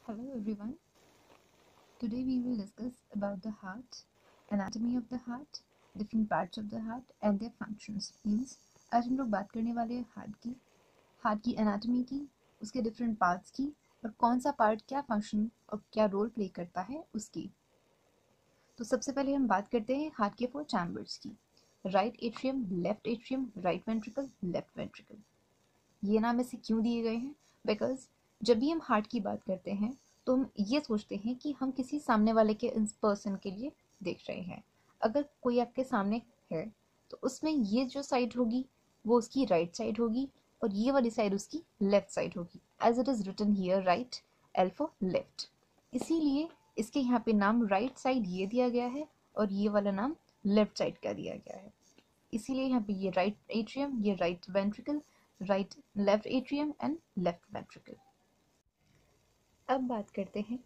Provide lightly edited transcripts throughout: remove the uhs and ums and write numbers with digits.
Hello everyone. Today we will discuss about the heart, anatomy of the heart, different parts of the heart and their functions. Means आज हम लोग बात करने वाले हैं heart की एनाटॉमी की, उसके डिफरेंट पार्ट्स की और कौन सा पार्ट क्या फंक्शन और क्या रोल प्ले करता है उसकी। तो सबसे पहले हम बात करते हैं हार्ट के 4 चैम्बर्स की। Right atrium, left atrium, right ventricle, left ventricle. ये नाम ऐसे क्यों दिए गए हैं? बिकॉज जब भी हम हार्ट की बात करते हैं तो हम ये सोचते हैं कि हम किसी सामने वाले के पर्सन के लिए देख रहे हैं। अगर कोई आपके सामने है तो उसमें ये जो साइड होगी वो उसकी राइट साइड होगी और ये वाली साइड उसकी लेफ्ट साइड होगी। As it is written here right, L for left. इसीलिए इसके यहाँ पे नाम राइट साइड ये दिया गया है और ये वाला नाम लेफ्ट साइड का दिया गया है। इसीलिए यहाँ पे ये राइट एट्रियम, ये right ventricle, right left atrium and left ventricle. अब बात करते हैं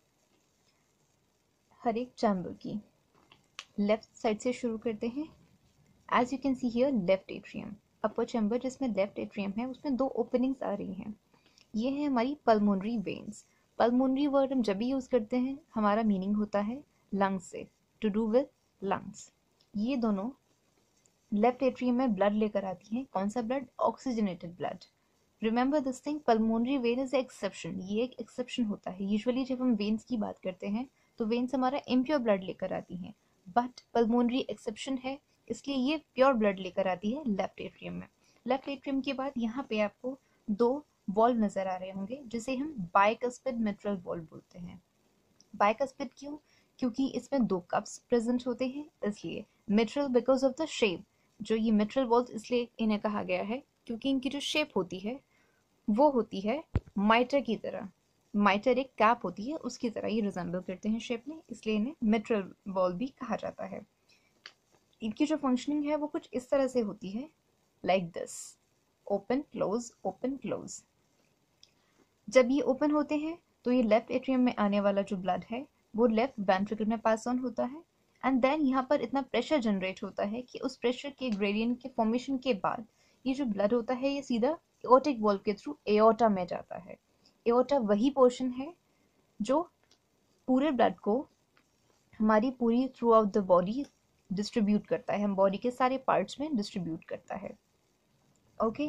हर एक चैम्बर की। लेफ्ट साइड से शुरू करते हैं। As you can see here left atrium, upper chamber जिसमें लेफ्ट एट्रियम है उसमें 2 ओपनिंग्स आ रही हैं। ये है हमारी पल्मोनरी वेन्स। पल्मोनरी वर्ड हम जब भी यूज करते हैं हमारा मीनिंग होता है लंग्स से, टू डू विद लंग्स। ये दोनों लेफ्ट एट्रियम में ब्लड लेकर आती हैं। कौन सा blood? Oxygenated blood. Remember this thing, pulmonary vein is exception. ये एक एक्सेप्शन होता है। यूजुअली जब हम वेन्स की बात करते हैं तो वेन्स हमारा इम्प्योर ब्लड लेकर आती हैं, बट पल्मोनरी एक्सेप्शन है, इसलिए ये प्योर ब्लड लेकर आती है लेफ्ट एट्रियम में। लेफ्ट एट्रियम के बाद यहाँ पे आपको 2 वॉल्व नजर आ रहे होंगे जिसे हम बाइकस्पिड मिट्रल वॉल्व बोलते हैं। बाइकस्पिड क्यों? क्योंकि इसमें 2 कप्स प्रेजेंट होते हैं, इसलिए mitral because of the shape. जो ये मिट्रल वॉल्व इसलिए इन्हें कहा गया है क्योंकि इनकी जो शेप होती है वो होती है माइटर की तरह। माइटर एक कैप होती है उसकी तरह ये रिजेंबल करते हैं शेप में, इसलिए इन्हें मिट्रल वॉल्व भी कहा जाता है। इनकी जो फंक्शनिंग है वो कुछ इस तरह से होती है, like this, open close open close. जब ये ओपन होते हैं तो ये लेफ्ट एट्रियम में आने वाला जो ब्लड है वो लेफ्ट वेंट्रिकल में पास ऑन होता है एंड देन यहाँ पर इतना प्रेशर जनरेट होता है कि उस प्रेशर के ग्रेडियंट के फॉर्मेशन के बाद ये जो ब्लड होता है ये सीधा एओर्टिक वॉल्व के थ्रू एओर्टा में जाता है। एओर्टा वही पोर्शन है जो पूरे ब्लड को हमारी पूरी throughout the body distribute करता है, हम बॉडी के सारे पार्ट्स में डिस्ट्रीब्यूट करता है। ओके,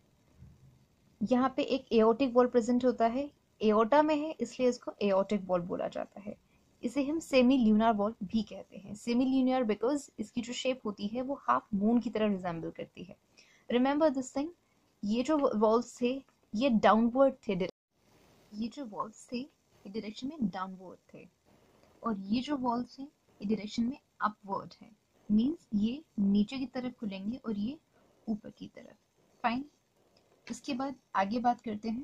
यहाँ पे एक एओर्टिक वॉल्व प्रेजेंट होता है, एओर्टा में है इसलिए इसको एओर्टिक वॉल्व बोला जाता है। इसे हम सेमी ल्यूनार वॉल्व भी कहते हैं। सेमी ल्यूनार बिकॉज इसकी जो शेप होती है वो हाफ मून की तरह रिजेंबल करती है। रिमेंबर दिस थिंग, ये जो वॉल्व्स थे ये डाउनवर्ड थे, ये जो वॉल्व्स थे ये डायरेक्शन में डाउनवर्ड थे और ये जो वॉल्व्स हैं ये डायरेक्शन में अपवर्ड है। मींस ये नीचे की तरफ खुलेंगे और ये ऊपर की तरफ। फाइन। इसके बाद आगे बात करते हैं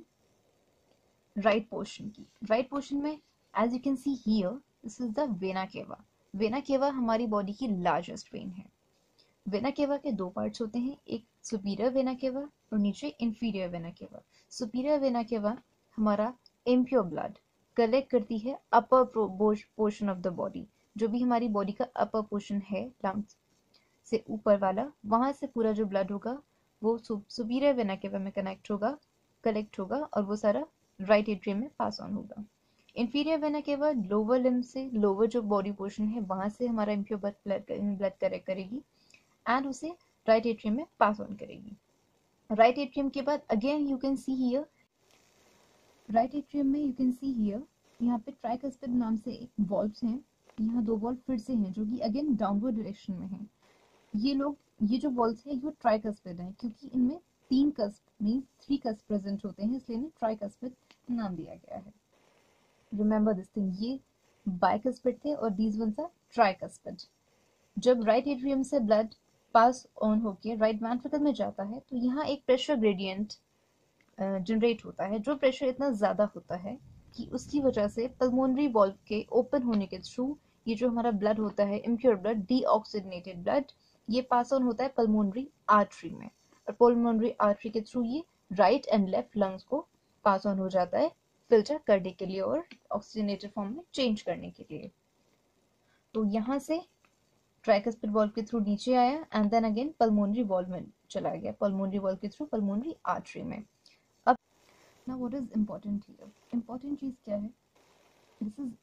राइट पोर्शन की। राइट पोर्शन में as you can see here this is the vena cava. Vena cava हमारी बॉडी की लार्जेस्ट वेन है। वेना केवा के 2 पार्ट्स होते हैं, एक सुपीरियर वेना केवा और नीचे inferior vena cava. Superior vena cava हमारा इम्प्योर ब्लड कलेक्ट करती है upper portion of the body. जो भी हमारी बॉडी का अपर पोर्शन है लंग्स से ऊपर वाला, वहां से पूरा जो ब्लड होगा वो सुपीरियर वेना केवा में कलेक्ट होगा और वो सारा राइट एट्रियम में पास ऑन होगा। Inferior vena cava lower limb से, लोअर जो बॉडी पोर्शन है वहां से हमारा इम्प्योर ब्लड कलेक्ट करेगी एंड उसे राइट एट्रियम में पास ऑन करेगी। राइट एट्रियम के बाद again you can see here, right atrium में यू कैन सी हियर यहाँ पे ट्राइकस्पिड नाम से एक वॉल्व्स हैं। यहाँ 2 वॉल्व फिर से हैं जो कि अगेन डाउनवर्ड डायरेक्शन में हैं। ये जो वॉल्व्स है वो ट्राइकस्पिड है क्योंकि इनमें 3 कस्प मींस 3 कस्प प्रेजेंट होते हैं, इसलिए इन्हें ट्राइकस्पिड नाम दिया गया है। रिमेंबर दिस थिंग, ये बाइकस्पिड थे और दीज वंस आर ट्राइकस्पिड। जब राइट एट्रियम से ब्लड पास ऑन होके राइट वेंट्रिकल में जाता है तो यहाँ एक प्रेशर ग्रेडियंट जनरेट होता है। जो प्रेशर इतना ज़्यादा होता है कि उसकी वजह से पल्मोनरी वॉल्व के ओपन होने के थ्रू ये जो हमारा ब्लड होता है इम्प्योर ब्लड, डीऑक्सीजनेटेड ब्लड, ये पास ऑन होता है पल्मोनरी आर्टरी में और पल्मोनरी आर्टरी के थ्रू ये राइट एंड लेफ्ट लंग्स को पास ऑन हो जाता है फिल्टर करने के लिए और ऑक्सीजनेटेड फॉर्म में चेंज करने के लिए। तो यहाँ से ट्राइकस्पिड वॉल्व के थ्रू नीचे आया and then again pulmonary valve में चला गया, पल्मोनरी वॉल्व के थ्रू पल्मोनरी आर्टरी में। अब ना what is important here, important चीज क्या है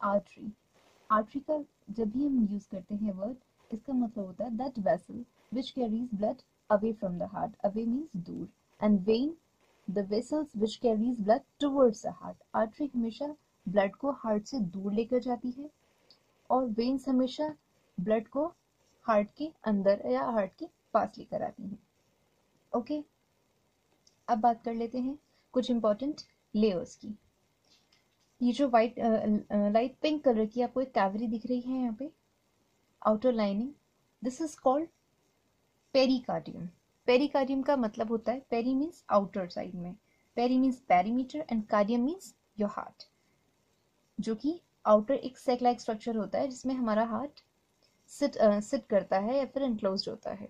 आर्टरी। आर्टरी का जब भी हम यूज करते हैं वर्ड, इसका मतलब होता है that vessel which carries blood away from the heart, away means दूर, and when the vessels which carries blood towards the heart. Artery हमेशा ब्लड को हार्ट से दूर लेकर जाती है और वेन्स हमेशा ब्लड को हार्ट के अंदर या हार्ट के पास लेकर आती हैं। ओके, अब बात कर लेते हैं कुछ इंपॉर्टेंट लेयर्स की। ये जो वाइट लाइट पिंक कलर की आपको एक कैविटी दिख रही है यहाँ पे, outer lining, this is called pericardium. Pericardium का मतलब होता है, पेरी मीन्स आउटर साइड में, peri means perimeter and cardium means your heart, जो कि आउटर एक सेक लाइक स्ट्रक्चर होता है जिसमें हमारा हार्ट सिट करता है या फिर एनक्लोज्ड होता है।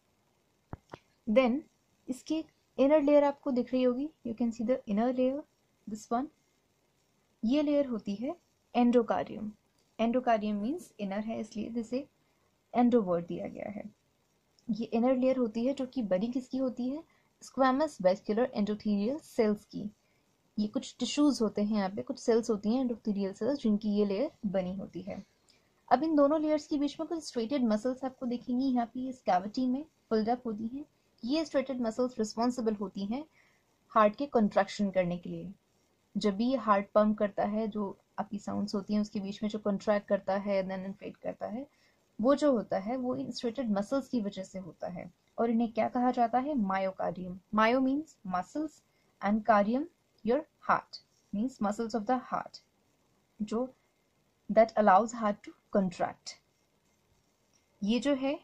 देन इसकी इनर लेयर आपको दिख रही होगी, you can see the inner layer, this one, ये लेयर होती है एंडोकार्डियम। एंडोकार्डियम मीन्स इनर है, इसलिए जिसे एंडो वर्ड दिया गया है। ये इनर लेयर होती है जो कि बनी किसकी होती है, स्क्वैमस वेस्कुलर एंडोथेलियल सेल्स की। ये कुछ टिश्यूज होते हैं, यहाँ पे कुछ सेल्स होती हैं एंडोथेलियल सेल्स, जिनकी ये लेयर बनी होती है। अब इन दोनों लेयर्स के बीच में कुछ स्ट्रेटेड मसल्स आपको दिखेंगी यहाँ पे इस कैविटी में फिल्ड अप होती हैं। ये स्ट्रेटेड मसल्स रिस्पॉन्सिबल होती हैं हार्ट के कंट्रैक्शन करने के लिए। जब भी हार्ट पंप करता है, जो आपकी साउंड्स होती हैं उसके बीच में जो कंट्रैक्ट करता है देन इन्फ्लेट करता है, वो जो होता है वो इन स्ट्रेटेड मसल्स की वजह से होता है। और इन्हें क्या कहा जाता है, myocardium. Myo means muscles and cardium your heart, means muscles of the heart, जो that allows heart to contract. ये जो है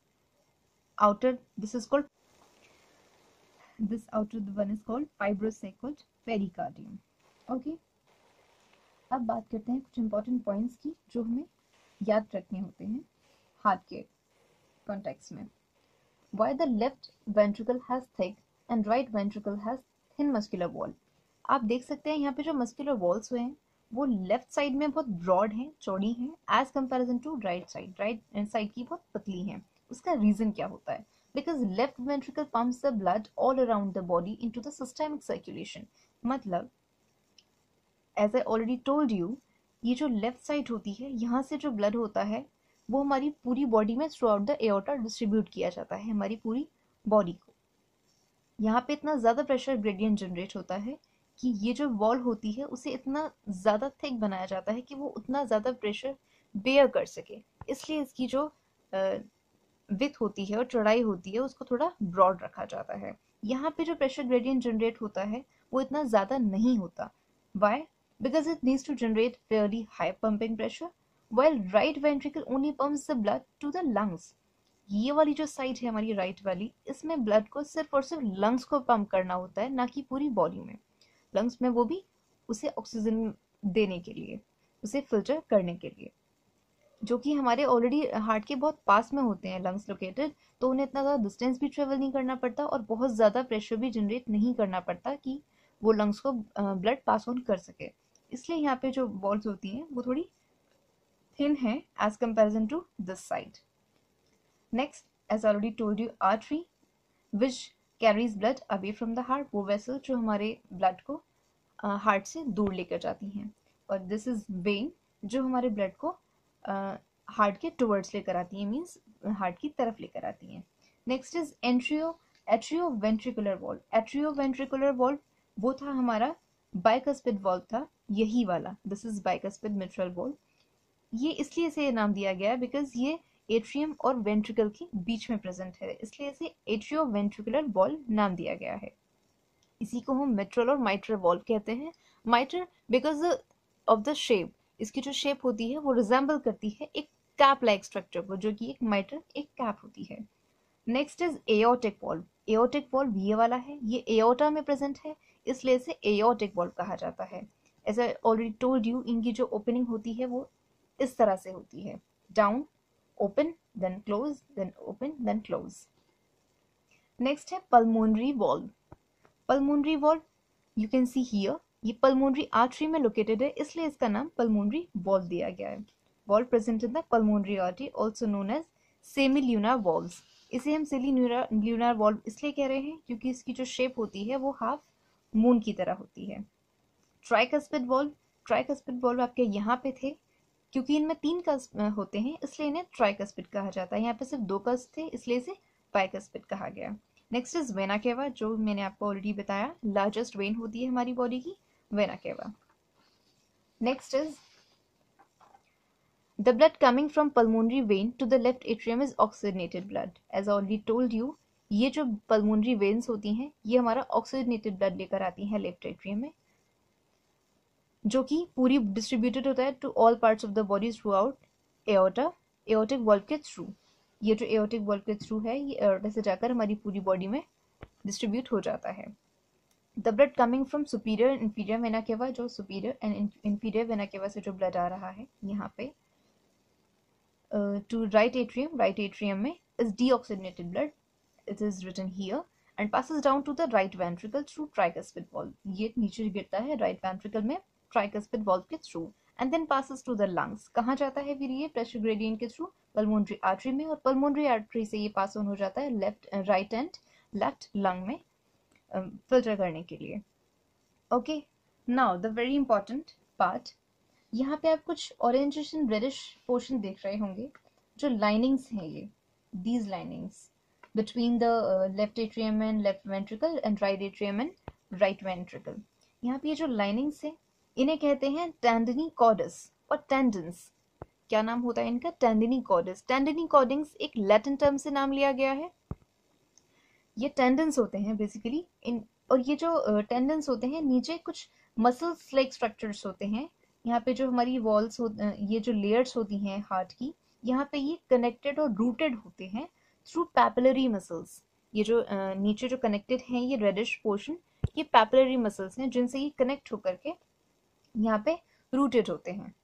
outer, this is called, this outer one is called fibrosacral pericardium. Okay, अब बात करते हैं कुछ इंपॉर्टेंट पॉइंट्स की जो हमें याद रखने होते हैं हार्ट के कॉन्टेक्स्ट में। Why the left ventricle has thick and right ventricle has thin muscular wall? आप देख सकते हैं यहाँ पे जो मस्कुलर वॉल्स हुए हैं वो लेफ्ट साइड में बहुत ब्रॉड हैं, चौड़ी हैं, as comparison to right side. Right side की बहुत पतली हैं। उसका रीजन क्या होता है, because left ventricle pumps the blood all around the body into the systemic circulation. मतलब as I already told you, ये जो लेफ्ट साइड होती है, यहाँ से जो ब्लड होता है वो हमारी पूरी बॉडी में throughout the aorta distribute किया जाता है, हमारी पूरी बॉडी को। यहाँ पे इतना ज़्यादा प्रेशर ग्रेडियंट जनरेट होता है कि ये जो वॉल होती है उसे इतना ज़्यादा थिक बनाया जाता है कि वो उतना ज़्यादा प्रेशर बेयर कर सके। इसलिए इसकी जो विथ होती है और चौड़ाई होती है उसको थोड़ा ब्रॉड रखा जाता है। यहाँ पे जो प्रेशर ग्रेडियंट जनरेट होता है वो इतना ज़्यादा नहीं होता। Why? Because it needs to generate fairly high pumping pressure, while right ventricle only pumps the blood to the lungs. ये वाली जो साइड है हमारी राइट वाली, इसमें ब्लड को सिर्फ और सिर्फ लंग्स को पंप करना होता है, ना कि पूरी बॉडी में। लंग्स में वो भी उसे ऑक्सीजन देने के लिए, उसे फिल्टर करने के लिए, जो कि हमारे ऑलरेडी हार्ट के बहुत पास में होते हैं लंग्स लोकेटेड, तो उन्हें इतना ज़्यादा डिस्टेंस भी ट्रेवल नहीं करना पड़ता और बहुत ज़्यादा प्रेशर भी जनरेट नहीं करना पड़ता कि वो लंग्स को ब्लड पास ऑन कर सके। इसलिए यहाँ पे जो वॉल्स होती हैं वो थोड़ी thin है as comparison to this side. Next, as already told you, artery which carries blood away from the heart, वो vessel जो हमारे blood को हार्ट से दूर लेकर जाती हैं, और this is vein जो हमारे blood को हार्ट के टुवर्ड्स लेकर आती है, मीन्स हार्ट की तरफ लेकर आती हैं। Next is atrioventricular valve. Atrioventricular valve वो था हमारा बाइकस्पिड वॉल्व था, यही वाला, this is bicuspid mitral valve. ये इसलिए इसे नाम दिया गया बिकॉज ये एट्रियम और वेंट्रिकल के बीच में प्रेजेंट है, इसलिए इसे एट्रियोवेंट्रिकुलर वॉल्व नाम दिया गया है। इसी को हम मिट्रल और माइट्रल वॉल्व कहते हैं। Mitral because of the shape, इसकी जो शेप होती है वो रिजेंबल करती है एक कैप लाइक स्ट्रक्चर को, जो कि एक माइट्रल एक कैप होती है। Next is aortic valve. Aortic valve ये वाला है, ये एओर्टा में प्रेजेंट है, इसलिए इसे एओर्टिक वॉल्व कहा जाता है। As I already told you, इनकी जो ओपनिंग होती है वो इस तरह से होती है, down, open, then close, then open, then close. Next है pulmonary valve. Pulmonary valve you can see here, ये पल्मोनरी आर्टरी में लोकेटेड है, इसलिए इसका नाम पल्मोनरी वॉल्व दिया गया है। Valve present in the pulmonary artery, also known as semilunar valves. इसे हम सेमिल्यूनर वॉल्व इसलिए कह रहे हैं क्योंकि इसकी जो शेप होती है वो हाफ मून की तरह होती है। ट्राइकस्पिड वॉल्व, ट्राइकस्पिड वॉल्व आपके यहाँ पे थे, क्योंकि इनमें 3 कस्प होते हैं इसलिए इन्हें ट्राइकस्पिड कहा जाता है। यहाँ पे सिर्फ 2 कस्प थे इसलिए इसे बाइकस्पिड कहा गया। नेक्स्ट इज वेना केवा, जो मैंने आपको ऑलरेडी बताया, लार्जेस्ट वेन होती है हमारी बॉडी की, vena cava. Next is the blood coming from pulmonary vein to the left atrium is oxygenated blood. As I already told you, ये जो pulmonary veins होती हैं ये हमारा oxygenated blood लेकर आती हैं लेफ्ट एट्रियम में, जो कि पूरी डिस्ट्रीब्यूटेड होता है to all parts of the body throughout aorta, aortic valve के थ्रू। ये जो एओर्टिक वॉल्व के थ्रू है ये एओर्टा से जाकर हमारी पूरी बॉडी में डिस्ट्रीब्यूट हो जाता है। The blood coming from superior inferior vena cava, जो सुपीरियर एंड इंफीरियर वेना केवा से जो ब्लड आ रहा है यहाँ पे to right atrium में is deoxygenated blood, it is written here, and passes down to the right ventricle through tricuspid valve. ये नीचे गिरता है right ventricle में tricuspid valve के through, and then passes to the lungs. कहाँ जाता है फिर ये pressure gradient के through? pulmonary artery में, और pulmonary artery से ये pass on हो जाता है right and left lung में filter करने के लिए। Okay, now the very important part, यहाँ पे आप कुछ ऑरेंजिश एंड रेडिश पोर्शन देख रहे होंगे, जो लाइनिंग्स हैं ये, these linings between the left atrium and left ventricle and right atrium and right ventricle. यहाँ पे ये जो लाइनिंग्स हैं इन्हें कहते हैं टेंडनी कॉर्डस और टेंडन्स। क्या नाम होता है इनका? Tendineae cords. टेंडनी कॉर्डिंग्स एक लैटिन टर्म से नाम लिया गया है। ये टेंडन्स होते हैं बेसिकली इन, और ये जो टेंडन्स होते हैं नीचे कुछ मसल्स लाइक स्ट्रक्चर्स होते हैं। यहाँ पे जो हमारी वॉल्स ये जो लेयर्स होती हैं हार्ट की, यहाँ पे ये कनेक्टेड और रूटेड होते हैं थ्रू पैपिलरी मसल्स। ये जो नीचे जो कनेक्टेड हैं ये रेडिश पोर्शन, ये पैपिलरी मसल्स हैं जिनसे ये कनेक्ट होकर के यहाँ पे रूटेड होते हैं।